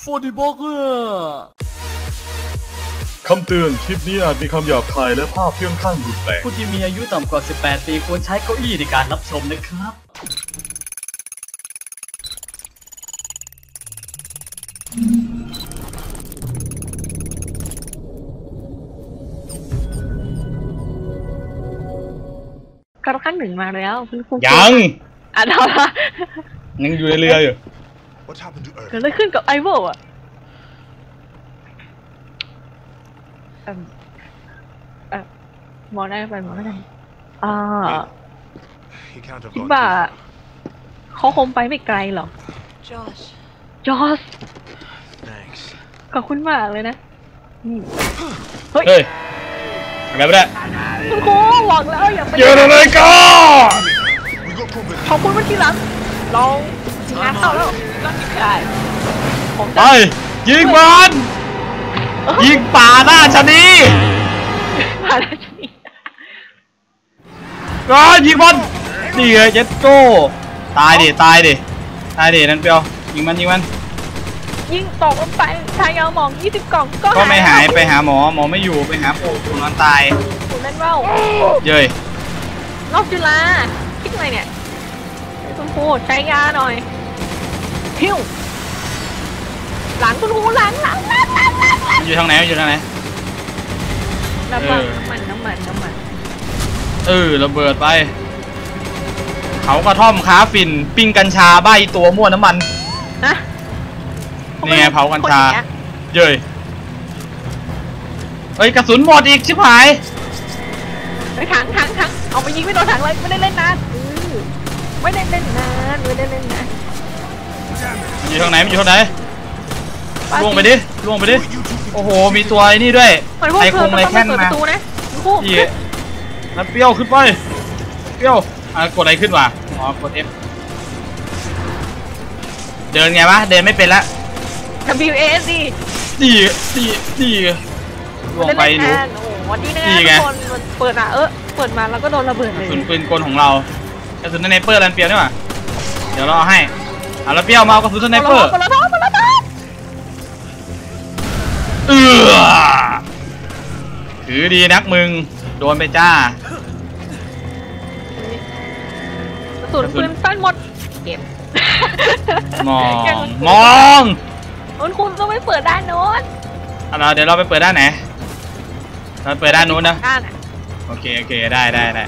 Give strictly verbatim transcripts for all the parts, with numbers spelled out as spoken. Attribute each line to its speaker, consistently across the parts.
Speaker 1: ฟอร์ดิบล็อกเกอร์
Speaker 2: คำเตือนคลิปนี้อาจมีคำหยาบคายและภาพเพื่อนข้างรุนแรง
Speaker 1: ผู้ที่มีอายุต่ำกว่าสิบแปดปีควรใช้เก้าอี้ในการรับชมนะครับ
Speaker 3: กระขั้นหนึ่งมาแล้วคุณครู
Speaker 2: ยัง
Speaker 3: อ่ะเอาละ
Speaker 2: ยังอยู่ในเรืออยู่
Speaker 3: เกิดอะไรขึ้นกับไอโวอ่ะเออมองได้ไปมองได้อ่าคิดว่าเขาคงไปไม่ไกลหรอกจอสจอสขอบคุณมากเลยนะ
Speaker 2: เฮ้ยอะไรไม่ได้
Speaker 3: คุณครูหวังแล้วอย่าไป
Speaker 2: เจออะไรก็
Speaker 3: ขอบคุณวันที่หลังลองงานเข้าแล้วก็ได้
Speaker 2: ไปยิงมันยิงป่าหน้าชะนี
Speaker 3: ป่าหน้าชะนี
Speaker 2: ก็ยิงมันนี่ไงเจ็ดโก้ตายดิตายดิตายดินั่นเปียวยิงมันยิงมัน
Speaker 3: ยิงตกลงไปทายาหมองยี่สิบกล่องก็
Speaker 2: ก็ไม่หายไปหาหมอหมอไม่อยู่ไปหาปู่ปู่นอนตาย
Speaker 3: ปู่เล่นว่าว
Speaker 2: เย้ย
Speaker 3: นอกจุฬาคิดไงเนี่ยคุณครูใช้ยาหน่อยหิ้วหลังคุณครูหลังหลังหลังหลังหลังหลัง
Speaker 2: อยู่ทางไหนอยู่ทางไหน
Speaker 3: น้ำมันน้ำมันน้ำมันน้ำมัน
Speaker 2: เออระเบิดไปเขากระท่อมค้าฝิ่นปิ้งกัญชาใบตัวมั่วน้ำมัน
Speaker 3: นะ
Speaker 2: นี่ไงเผากัญชาเย้ยเฮ้ยกระสุนหมดอีกชิบหาย
Speaker 3: ไปถังถังถังเอาไปยิงไม่โดนถังเลยไม่ได้เล่นนานไม่ได้เล่นนานไม่ได้เล่นนาน
Speaker 2: อยู่ทางไหนมันอยู่ทางไหนล่วงไปดิล่วงไปดิโอ้โหมีตัวไอ้นี่ด้วยไอ้คงไรแค่นมาอีแล้วเปรี้ยวขึ้นไปเปรี้ยวอ่ะกดอะไรขึ้นวะอ๋อกด F เดินไงวะเดินไม่เป็นละ
Speaker 3: W A S ดิ
Speaker 2: ดีดีดีล่วงไปดู
Speaker 3: โอ้โหวันนี้นะทุกคนเปิดมาเออเปิดมาแล้วก็โดนระเบิดเลย
Speaker 2: กระสุนปืนกลของเรากระสุนสไนเปอร์รันเปียวนี่หว่าเดี๋ยวเราเอาให้เอาแล้วเปรี้ยวมาเอากระสุนสไนเปอร์เออถือดีนักมึงโดนไปจ้าก
Speaker 3: ระสุนปืนสั้นหมดเก็บ
Speaker 2: มองมอง
Speaker 3: คุณคุณต้องไปเปิดด้านโน้น
Speaker 2: เราเดี๋ยวเราไปเปิดด้านไหนเราเปิดด้านโน้นนะโอเคโอเคได้ได้ได้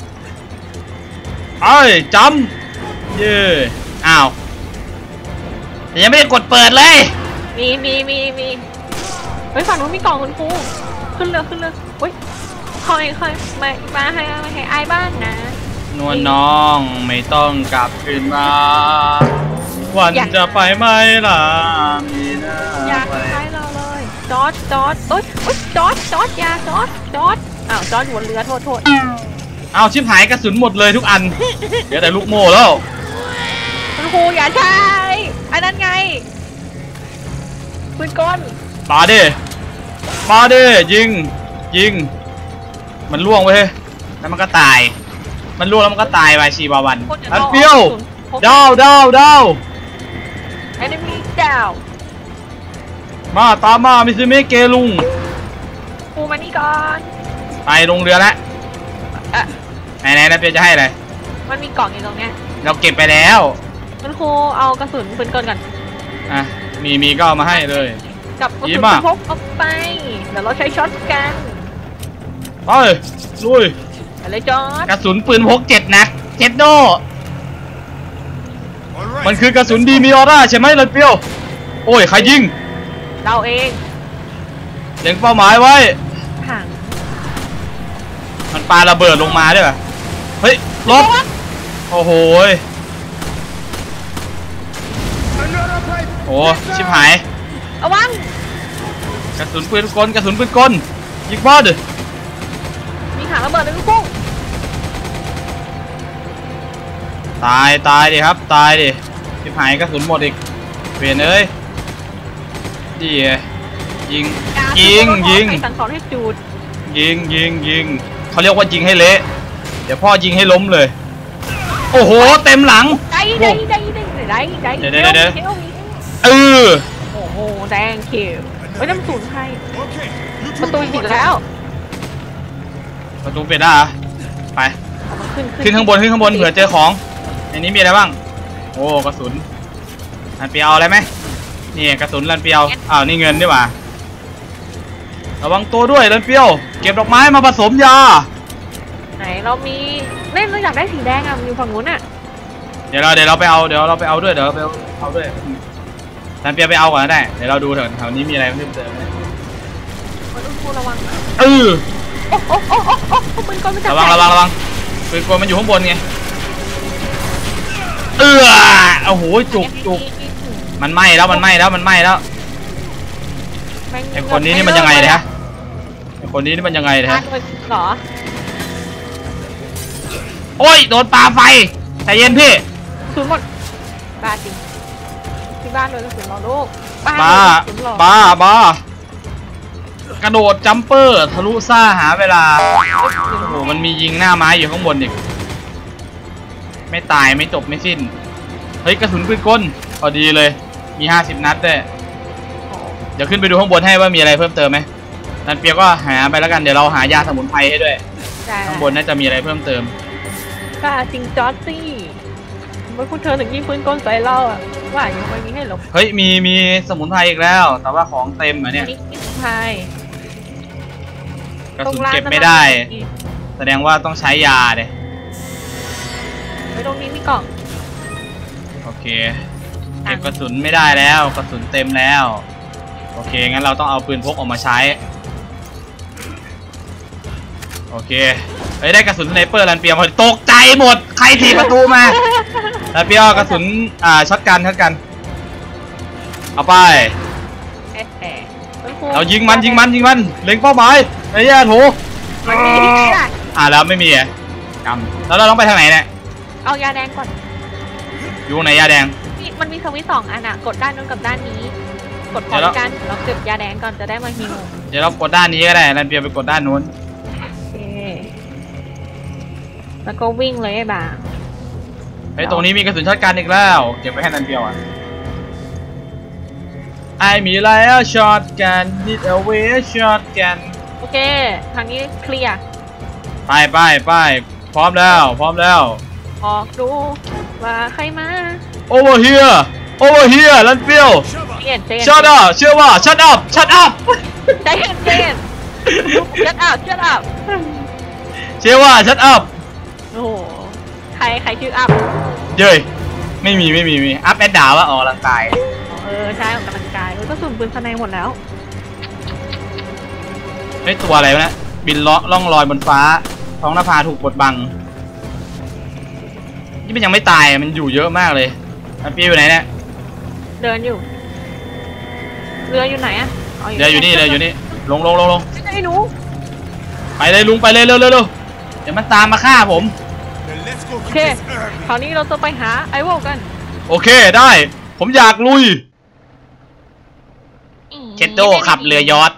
Speaker 2: เอ้ยจำเย่อ้าวยังไม่ได้กดเปิดเลย
Speaker 3: มีมีมีมีเฮ้ยฝั่งนู้นมีกล่องคุณครูขึ้นเลยขึ้นเลยเฮ้ยคอยคอยมามาให้มาให้ไอ้บ้านนะ
Speaker 2: นวลน้องไม่ต้องกลับคืนมาวันจะไปไหมล่ะมีหน้า
Speaker 3: อยากไปเราเลยจอดจอดเอ้ยเอ้ยจอดจอดยาจอดจอดอ้าวจอดบนเรือโทษโทษ
Speaker 2: อ้าวชิบหายกระสุนหมดเลยทุกอันเดี๋ยวแต่ลูกโม่แล้ว
Speaker 3: คุณครูอย่าใช้อันนั้นไงปืนกล
Speaker 2: ปาดิปาดิยิงยิงมันล่วงไปแล้วมันก็ตายมันล่วงแล้วมันก็ตายไปชีบาวันอันเปรี้ยวดาวดาวดาว
Speaker 3: ไอ้นี่มีดาว
Speaker 2: มาตามมามิซึเมะเกลุง
Speaker 3: กูมานี่ก่อน
Speaker 2: ไปลงเรือแล้วไหนไหนนะเปียวจะให้อะไร
Speaker 3: มันมีกล่องอยู่ตรงเนี้ย
Speaker 2: เราเก็บไปแล้ว
Speaker 3: คุณครูเอากระสุนปืนกลกัน
Speaker 2: อ่ะมีมีก็เอามาให้เลย
Speaker 3: กับกระสุนพกเอาไปเดี๋ยวเราใช้ช็อตกัน
Speaker 2: ไปลุย
Speaker 3: อะไรจอด
Speaker 2: กระสุนปืนพกเจ็ดนัดเจ็ดโน่มันคือกระสุนดีมีออร่าใช่ไหมลันเปียวโอ้ยใครยิง
Speaker 3: เราเอง
Speaker 2: เล็งเป้าหมายไว้
Speaker 3: ถัง
Speaker 2: มันปาระเบิดลงมาด้วยป่ะเฮ้ยลบโอ้โหโอ้ชิบหาย
Speaker 3: เอาวาง
Speaker 2: กระสุนปืนกลกระสุนปืนกลยิงบอล
Speaker 3: มีถังระเบิดเลยลูกกุ้ง
Speaker 2: ตายตายดิครับตายดิชิบหายกระสุนหมดอีกเปลี่ยนเลยดียิงยิงยิง
Speaker 3: สั่งสอนให้จูด
Speaker 2: ยิงยิงยิงเขาเรียกว่ายิงให้เละเดี๋ยวพ่อยิงให้ล้มเลยโอ้โหเต็มหลัง
Speaker 3: ได้ได้ได้ได้ได้ได้
Speaker 2: เดี๋ยวเดี๋ยวเดี๋ยวเออโอ้โห
Speaker 3: แดงคิวเฮ้ยน้ำสูนไทยประตูปิดแล้ว
Speaker 2: ประตูปิดได้เหรอไป
Speaker 3: ขึ้น
Speaker 2: ขึ้นข้างบนขึ้นข้างบนเผื่อเจอของในนี้มีอะไรบ้างโอ้กระสุนลันเปียวอะไรไหมนี่กระสุนลันเปียวอ้าวนี่เงินด้วยว่ะระวังตัวด้วยลันเปียวเก็บดอกไม้มาผสมยา
Speaker 3: ไหนเรามีเล่นเราอยากได้สีแดงอ่ะมีฝั่งนู้นอ่ะ
Speaker 2: เดี๋ยวเราเดี๋ยวเราไปเอาเดี๋ยวเราไปเอาด้วยเดี๋ยวเราไปเอาด้วยลันเปียวไปเอาก่อนก็ได้เดี๋ยวเราดูเถอะแถวนี้มีอะไรเพิ่มเติมไหม
Speaker 3: มันต้องพูดระวังนะ
Speaker 2: เออ
Speaker 3: โอ้โอ้โอ้โอ้โอ้ปืนกลมันจะ
Speaker 2: ระวังระวังระวังปืนกลมันอยู่ข้างบนไงเออโอ้โหจุกจุกมันไหม้แล้วมันไหม้แล้วมันไหม้แล้วไอคนนี้นี่มันยังไงเนี่ยฮะไอคนนี้นี่มันยังไงเนี่ยฮะ
Speaker 3: หรอ
Speaker 2: โอ้ยโดนปาไฟใจเย็นพี่
Speaker 3: สูญหมดบ้าจริงที่บ้านโดนกระสุนเราลูก
Speaker 2: บ้าบ้าบ้ากระโดดจัมเปอร์ทะลุซ่าหาเวลาโอ้โหมันมียิงหน้าไม้อยู่ข้างบนอีกไม่ตายไม่จบไม่สิ้นเฮ้ยกระสุนปืนกลพอดีเลยมีห้าสิบนัดด้วยเดี๋ยวขึ้นไปดูข้างบนให้ว่ามีอะไรเพิ่มเติมไหมนันเปียก็หาไปแล้วกันเดี๋ยวเราหายาสมุนไพรให้ด้วยข้างบนน่าจะมีอะไรเพิ่มเติม
Speaker 3: ค่ะจริงจอร์จี้เมื่อคุณเธอถึงยิงปืนกลใส่เราอะว่ายังไม่มีให้หรอก
Speaker 2: เฮ้ยมีมีสมุนไพรอีกแล้วแต่ว่าของเต็มอ่ะเนี่ย
Speaker 3: สมุนไพร
Speaker 2: กระสุนเก็บไม่ได้แสดงว่าต้องใช้ยาเลย
Speaker 3: ไปตรงนี้มีกล่อง
Speaker 2: โอเคเก็บกระสุนไม่ได้แล้วกระสุนเต็มแล้วโอเคงั้นเราต้องเอาปืนพกออกมาใช้โอเคเฮ้ยได้กระสุนสไนเปอร์ลันเปียมาตกใจหมดใครถีบประตูมาลันเปียกระสุนอ่าช็อตกันช็อตกันเอาไปเอายิงมันยิงมันยิงมันเล็งเป้าหมายไอ้ย่าโถ
Speaker 3: มันมีที่ไหนล่ะ
Speaker 2: อ่าแล้วไม่มีอ่ะกำแล้วเราต้องไปทางไหนเนี่ย
Speaker 3: เอายาแดงก่อน
Speaker 2: อยู่ไหนยาแดง
Speaker 3: มันมีสวิตช์สองอันอะกดด้านนู้นกับด้านนี้กดพร้อมกันเราเก็บยาแดงก่อนจะได้มาฮิว
Speaker 2: เดี๋ยวเรากดด้านนี้ก็ได้ลันเปียไปกดด้านนู้น
Speaker 3: โอเคแล้วก็วิ่งเลยไอ้บ่า
Speaker 2: ไอ้ตรงนี้มีกระสุนช็อตกันอีกแล้วเก็บไปให้ลันเปียอ่ะไอมีแล้วช็อตกันนิดเอาไว้ช็อตกัน
Speaker 3: โอเคทางนี้เคลียร์
Speaker 2: ไปไปไปพร้อมแล้วพร้อมแล้ว
Speaker 3: ออกดูว่าใครมา
Speaker 2: over here over here ลันเปียว shut up เชื่อว่า shut up shut up
Speaker 3: ใจเย็นใจเย็น shut up shut up
Speaker 2: เชื่อว่า shut up
Speaker 3: โอ้โหใครใครชื่อ up
Speaker 2: เย้ยไม่มีไม่มีมี up แอดดาวว่าออกกำลังกาย
Speaker 3: เออใช่ออกกำลังกายก็สุ่มปืนสไนหมดแล้ว
Speaker 2: ไอ้ตัวอะไรวะเนี่ยบินล่องลอยบนฟ้าท้องนภาถูกกดบังนี่มันยังไม่ตายมันอยู่เยอะมากเลยมันปีอยู่ไหนเนี่ย
Speaker 3: เดินอยู่เรืออยู่ไหนอะ
Speaker 2: เรืออยู่นี่เรืออยู่นี่ลงลงลงลง
Speaker 3: ไอ้หนู
Speaker 2: ไปเลยลุงไปเลยเร็วเร็วเร็วเดี๋ยวมันตามมาฆ่าผม
Speaker 3: โอเคคราวนี้เราจะไปหาไอวอลกัน
Speaker 2: โอเคได้ผมอยากลุยเชตโดขับเรือยอท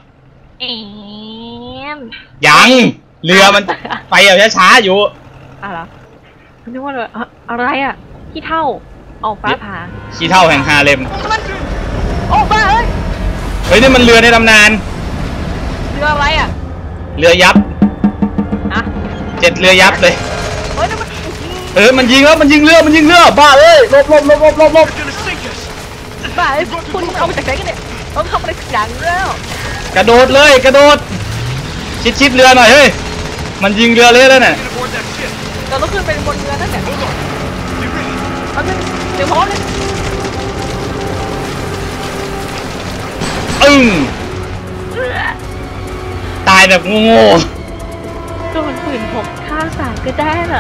Speaker 2: ยังเรือมันไปอย่างช้าๆอยู่
Speaker 3: อะไรนึกว่าเลยอะไรอ่ะขี้เท่าออกฟ้าผ่า
Speaker 2: ขี้เท่าแห่งฮาเลม
Speaker 3: โอ้บ้าเอ้ย
Speaker 2: เฮ้ยนี่มันเรือในตำนาน
Speaker 3: เรืออะไรอ่ะ
Speaker 2: เรือยับ
Speaker 3: อะ
Speaker 2: เจ็ดเรือยับเลย
Speaker 3: เฮ้ยมัน
Speaker 2: เออมันยิงแล้วมันยิงเรือมันยิงเรือบ้าเอ้ยลบลบลบลบลบลบ
Speaker 3: บ้าไอ้คุณเอาไปจากไหนกันเนี่ยต้องทำอะไรอย่างแล้ว
Speaker 2: กระโดดเลยกระโดดชิดชิดเรือหน่อยเฮ้ยมันยิงเรือเลยแล้วเนี่ย
Speaker 3: เราต้องขึ้นไปบนเรือนั่นแหละมันเป็นเดี๋ยวพร้อมเลย
Speaker 2: อึ้งตายแบบโง่
Speaker 3: ๆก็มันฝืนผมข้างสายก็ได้เหรอ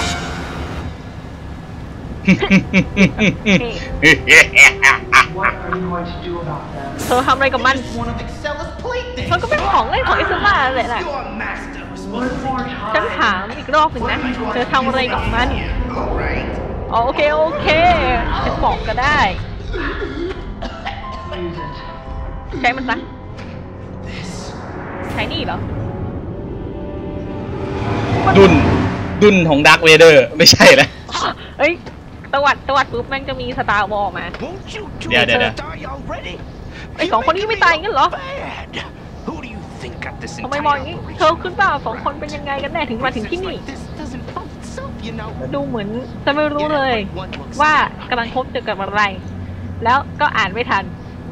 Speaker 3: เธอทำอะไรกับมันมันก็เป็นของเล่นของอิสมาเลยแหละฉันถามอีกรอบหนึ่งนะเธอทำอะไรกับมันโอเคโอเคฉันบอกก็ได้ใช้มันซะใช้นี่เหรอ
Speaker 2: ดุนดุนของดาร์คเวเดอร์ไม่ใช่แล้ว
Speaker 3: เฮ้ยตวัดตวัดปุ๊บแม่งจะมีสตาร์วอลมา
Speaker 2: เดี๋ยวเดี๋ยว
Speaker 3: ไอ้สองคนนี้ไม่ตายงั้นเหรอทำไมมองอย่างนี้เธอขึ้นเปล่าสองคนเป็นยังไงกันแน่ถึงมาถึงที่นี่ดูเหมือนจะไม่รู้เลยว่ากำลังพบเจอกับอะไรแล้วก็อ่านไม่ทัน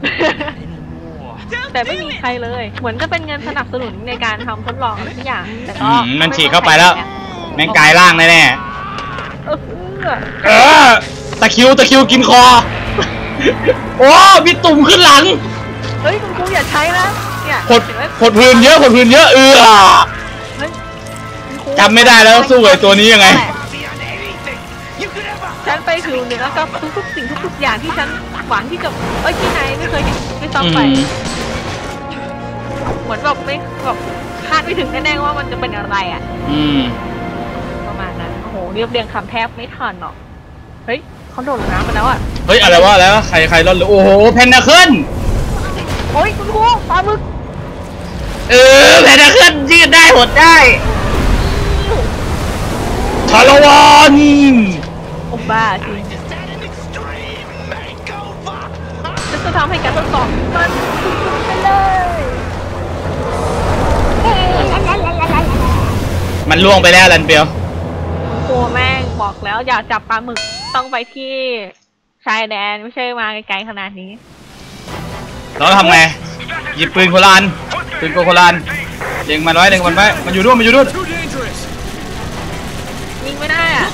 Speaker 3: แต่ไม่มีใครเลยเหมือนก็เป็นเงินสนับสนุนในการทำทดลองทุกอย่างแต่ก็
Speaker 2: มันฉีกเข้าไปแล้วแม่งกลายร่างแน่ๆเออตะคิวตะคิวกินคอโอ้มีตุ่มขึ้นหลัง
Speaker 3: เฮ้ยคุณครูอย่าใช้นะเนี่ย
Speaker 2: ขดขดพื้นเยอะขดพื้นเยอะเออจำไม่ได้แล้วสู้กับตัวนี้ยังไง
Speaker 3: ฉันไปถึงเหนือกับทุกๆสิ่งทุกๆอย่างที่ฉันหวังที่จะเอ้ยที่ไหนไม่เคยไม่ต้องไปเหมือนแบบไม่แบบคาดไม่ถึงแน่ๆว่ามันจะเป็นอะไรอ่ะ
Speaker 2: อืม
Speaker 3: ประมาณนั้นโอ้โหเรียบเรียงคำแทบไม่ทันหรอกเฮ้ยเขาโดดน้ำมาแล้วอ่ะ
Speaker 2: เฮ้ยอะไรวะแล้วใครใครรอดเลยโอ้โหเพนนาเคิล
Speaker 3: โอ้ยคุณครูปลาหมึก
Speaker 2: เออเพนนาเคิลยืดได้หดได้ชาลวัน
Speaker 3: โอ้บ้าจริงฉันจะทำให้การทดสอบมันสุดๆไปเลย
Speaker 2: มันล่วงไปแล้วลันเปียว
Speaker 3: กลัวแม่งบอกแล้วอย่าจับปลาหมึกต้องไปที่ชายแดนไม่ใช่มาไกลๆขนาดนี้
Speaker 2: เราทำไงหยิบปืนโคลานปืนโคลานเล็งมันไว้เล็งมันไว้มันอยู่ด้วยมันอยู่ด้วย
Speaker 3: ยิงไม่ได้อ่ะ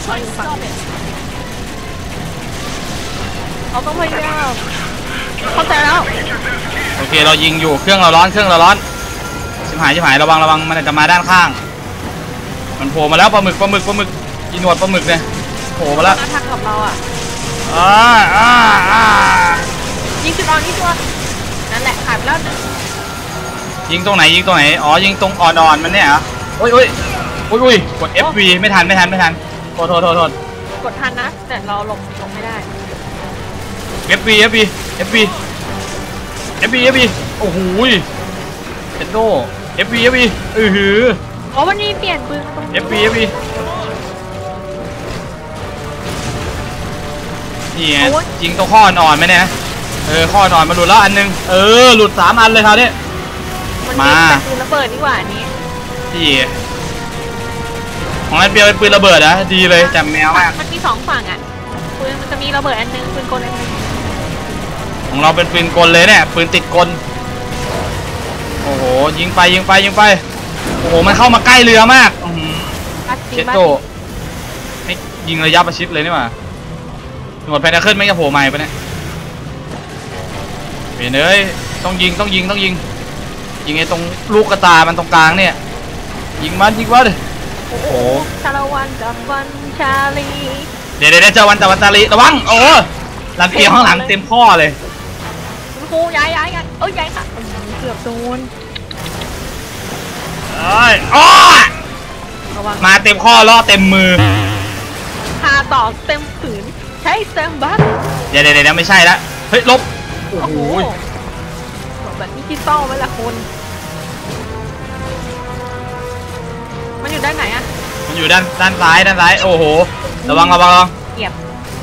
Speaker 3: เราต้องพยายามเข้าใจแล้ว
Speaker 2: โอเคเรายิงอยู่เครื่องเราร้อนเครื่องเราร้อนชิบหายชิบหายระวังระวังมันจะมาด้านข้างมันโผล่มาแล้วปลาหมึกปลาหมึกปลาหมึกกินหนวดปลาหมึกเนี่ยโผล่มาแล้ว
Speaker 3: ทางกับเราอ่ะ
Speaker 2: อ่าอ่าอ่า
Speaker 3: ยิงจุดอ่อนที่ตัวนั่นแหละหายไปแล้ว
Speaker 2: ยิงตรงไหนยิงตรงไหนอ๋อยิงตรงอ่อนๆมันเนี่ยเหรอโอ้ยโอ้ยโอ้ยโอ้ยกด เอฟ วี ไม่ทันไม่ทันไม่ทันโทษโทษโทษโทษ
Speaker 3: กดทันนะแต่เราหลบหลบไม่ได้
Speaker 2: เอฟ วี เอฟ วี เอฟ วี เอฟ วี เอฟ วี โอ้โหเอ็นโด เอฟ วี เอฟ วี อือหือ
Speaker 3: อ๋อวันนี้เปลี่ยนปืนตรงนี้
Speaker 2: เอฟ วี เอฟ วี นี่ยิงตรงข้ออ่อนๆไหมเนี่ยเออข้ออ่อนมาหลุดแล้วอันนึงเออหลุดสามอันเลยคราวนี้
Speaker 3: มาปืนระเบิดดีกว่านี้
Speaker 2: ที่ของไอ้เปียวเป็นปืนระเบิดนะดีเลยจำแมวมาก
Speaker 3: มันมีสองฝั่งอ่ะปืนมันจะมีระเบิดอันนึงปืนกลอันนึง
Speaker 2: ของเราเป็นปืนกลเลยเนี่ยปืนติดกลโอ้โหยิงไปยิงไปยิงไปโอ้โหมันเข้ามาใกล้เรือมากเชตโต้ไม่ยิงระยะประชิดเลยนี่หว่าหนวดแพนด้าขึ้นไม่จะโผล่ใหม่ปะเนี่ยเห็นเลยต้องยิงต้องยิงต้องยิงยิงไอ้ตรงลูกกระตามันตรงกลางเนี่ยยิงมันยิงมัน
Speaker 3: โอ้โหชาละวันจับวันชาลี
Speaker 2: เดี๋ยวเดี๋ยวเจ้าวันจับวันชาลีระวังโอ้หลังเตียงข้างหลังเต็มข้อเลย
Speaker 3: ครูย้ายย้ายกันเอ้ยย้ายค่ะเกือบโดน
Speaker 2: เอ้ยอ้อมาเต็มข้อล่อเต็มมือ
Speaker 3: พาต่อเต็มผืนใช้เต็มบัต
Speaker 2: เดี๋ยวเดี๋ยวเดี๋ยวไม่ใช่ละเฮ้ยลบโอ้โห
Speaker 3: แบบดิจิตอลไหมล่ะคุณมันอยู่ด้านไหนอะ
Speaker 2: มันอยู่ด้านด้านซ้ายด้านซ้ายโอ้โหระวังระวังระวัง
Speaker 3: เหยียบ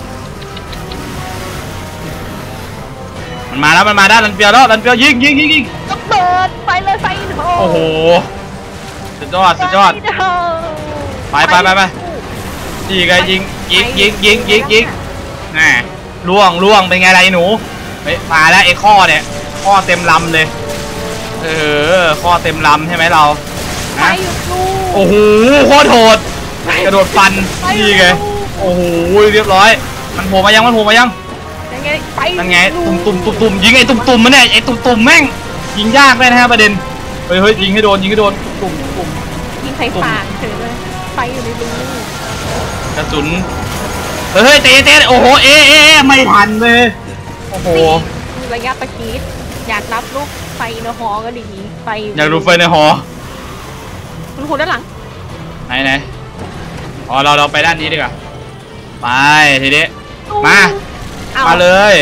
Speaker 2: มันมาแล้วมันมาด้านลันเปียวแล้วลันเปียวยิงยิงยิงยิง
Speaker 3: ก็เปิดไปเลยไฟ
Speaker 2: โอ้โหสุดยอดสุดยอดไปไปไปไปยิงไงยิงยิงยิงยิงยิงยิงน่ะล่วงล่วงเป็นไงไรหนูเฮ้ยมาแล้วไอ้ข้อเนี่ยข้อเต็มลำเลยเออข้อเต็มลำใช่ไหมเรา
Speaker 3: นะ
Speaker 2: โอ้โหโคตรโหดกระโดดฟันนี่ไงโอ้โหเรียบร้อยมันโผล่มายังมันโผล่มายังนั่นไงตุ่มตุ่มตุ่มตุ่มยิงไอ้ตุ่มตุ่มมันเนี่ยไอ้ตุ่มตุ่มแม่งยิงยากเลยนะฮะประเด็นเฮ้ยเฮ้ยยิงให้โดนยิงให้โดนตุ่มตุ่ม
Speaker 3: ยิงไฟฟางเฉยเลยไฟอยู่ในรู
Speaker 2: กระสุนเฮ้ยเตะเตะโอ้โหเอ๊ะไม่ทันเลยโอ้โห
Speaker 3: ระยะประชิดอยากรับลูกไฟในหอก็ดีไฟ
Speaker 2: อยากดูไฟในหอ
Speaker 3: คุณครูด้านหลัง
Speaker 2: ไหนไหนอ๋อเราเราไปด้านนี้ดีกว่าไปทีนี้มามาเลย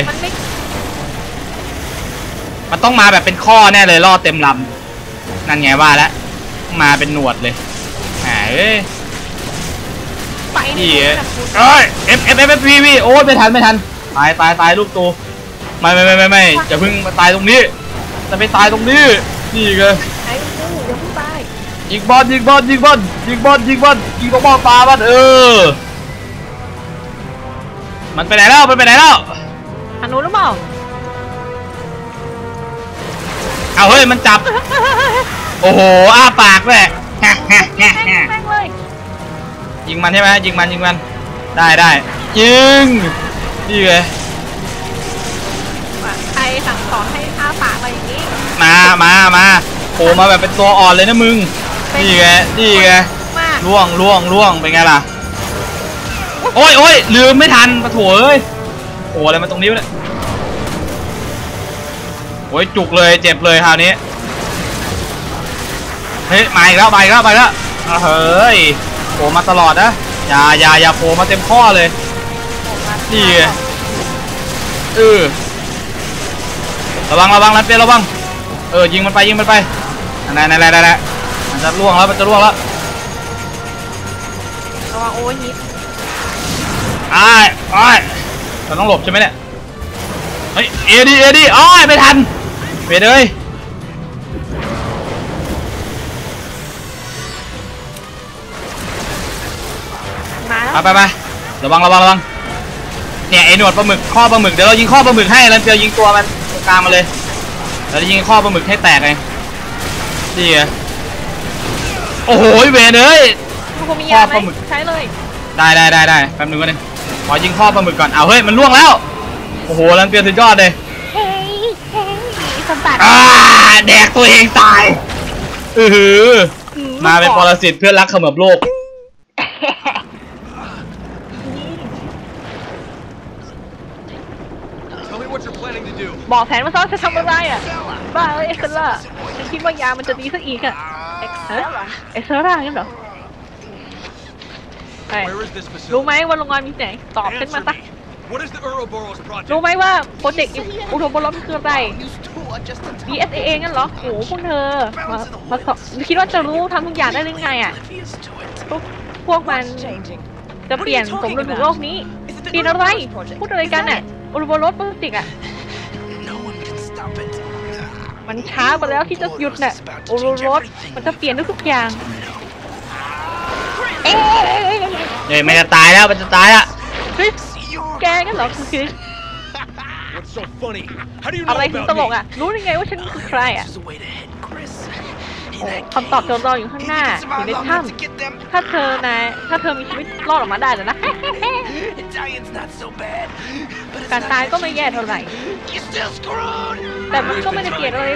Speaker 2: มันต้องมาแบบเป็นข้อแน่เลยล่อเต็มลำนั่นไงว่าแล้วมาเป็นหนวดเลยหาเอ้ย
Speaker 3: ไปดิ
Speaker 2: เอ้ยเอฟเอฟเอฟวีวีโอ้ไม่ทันไม่ทันตายตายตายลูกตูไม่ไม่ไม่ไม่ไม่จะเพิ่งมาตายตรงนี้จะไปตายตรงนี้นี่ไง
Speaker 3: ไอ้กูอย่าเพิ่งตาย
Speaker 2: ยิงบอลยิงบอลยิงบอลยิงบอลยิงบอลยิงบอลปลาบ้านเออมันไปไหนแล้วมันไปไหนแล้ว
Speaker 3: อันนู้นหรือเปล่า
Speaker 2: เอาเฮ้ยมันจับโอ้โหอ้าปากเลย
Speaker 3: แม่งแม่งเลย
Speaker 2: ยิงมันใช่ไหมยิงมันยิงมันได้ได้ยิงนี่ไง
Speaker 3: ใครสั่งสอนให้อ้าปากมาอย่างนี้
Speaker 2: มามามาโผล่มาแบบเป็นตัวอ่อนเลยนะมึงนี่ไงนี่ไงล่วงล่วงล่วงเป็นไงล่ะโอ้ยโอ้ยลืมไม่ทันปะโถเอ้ยโอ้อะไรมาตรงนี้วะเนี่ยโอ้ยจุกเลยเจ็บเลยคราวนี้เฮ้ยมาอีกแล้วมาอีกแล้วมาอีกแล้วเฮ้ยโผล่มาตลอดนะอย่าอย่าอย่าโผล่มาเต็มข้อเลยนี่ไงเออระวังระวังรันเปียระวังเออยิงมันไปยิงมันไปนั่นนั่นนั่นนั่นมันจะล่วงแล้วมันจะล่วงแล้ว
Speaker 3: ระวังโอเวอร์ฮีท
Speaker 2: อ้ายอ้ายเราต้องหลบใช่ไหมเนี่ยเฮ้ยเอดีเอดีอ้ายไม่ทันเปลี่ยนเลย
Speaker 3: มาแล้ว
Speaker 2: ไปไปไประวังระวังระวังเนี่ยไอ้หนวดปลาหมึกข้อปลาหมึกเดี๋ยวเรายิงข้อปลาหมึกให้แล้วเดี๋ยวยิงตัวมันตรงกลางมาเลยเราจะยิงข้อปลาหมึกให้แตกไงนี่ไงโอ้โหเวรเลย
Speaker 3: คุณมียาไหมใช้เลย
Speaker 2: ได้ได้ได้ได้แป๊บนึงก็ได้ขอยิงข้อปลาหมึกก่อนเอาเฮ้ยมันล่วงแล้วโอ้โหลันเปียสุดยอดเลย
Speaker 3: เฮ้ยเฮ้ยสมบัติ
Speaker 2: อ่าแดกตัวเองตายอือหือมาเป็นปรสิตเพื่อนรักเขมือบโลก
Speaker 3: บอกแผนมาซ้อนจะทำอะไรอ่ะบ้าเอ็กซ์ล่าฉันคิดว่ายามันจะดีซะอีกอ่ะเอ็กซ์เอ็กซ์ล่างั้นเหรอรู้ไหมว่าโรงงานมีไหนตอบฉันมาสักรู้ไหมว่าโปรเจกต์อุโรบอลคืออะไร ดี เอส เอ งั้นเหรอโอ้โหพวกเธอมามาสอบคิดว่าจะรู้ทำทุกอย่างได้ยังไงอ่ะพวกพวกมันจะเปลี่ยนสมดุลของโลกนี้เปลี่ยนอะไรพูดอะไรกันอ่ะอุโรบอลโปรเจกต์อ่ะมันช้าไปแล้วที่จะหยุดน่ะโอโรรสมันจะเปลี่ยนทุกอย่างเอ๊ะ
Speaker 2: เฮ้ยมันจะตายแล้วมันจะตายละ
Speaker 3: คริสแกงั้นเหรอคุณคริสอะไรถึงตลกอ่ะรู้ยังไงว่าฉันคือใครอ่ะคำตอบจรออยู่ข้างหน้าอยู่ในถ้ำถ้าเธอนายถ้าเธอมีชีวิตรอดออกมาได้แล้วนะ การตายก็ไม่แย่เท่าไหร่แต่มันก็ไม่ได้เปลี่ยนอะไร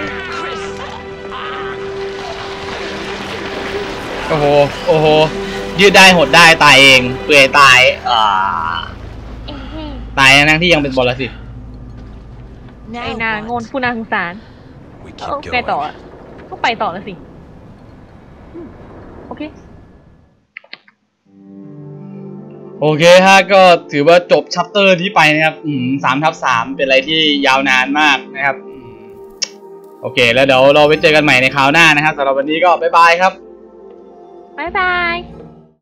Speaker 2: โอ้โหโอ้โหยืดได้หดได้ตายเองเปื่อยตายอ่าตายนั่งที่ยังเป็นบอลสิ
Speaker 3: ไอ้นางโง่ผู้น่าสงสารเออแกต่อก็ไปต่อแล้วสิโอเค
Speaker 2: โอเคฮะก็ถือว่าจบชัปเตอร์ที่ไปนะครับอืมสามทับสามเป็นอะไรที่ยาวนานมากนะครับโอเคแล้วเดี๋ยวเราไปเจอกันใหม่ในคราวหน้านะครับสำหรับวันนี้ก็บ๊ายบายครับ
Speaker 3: บ๊ายบาย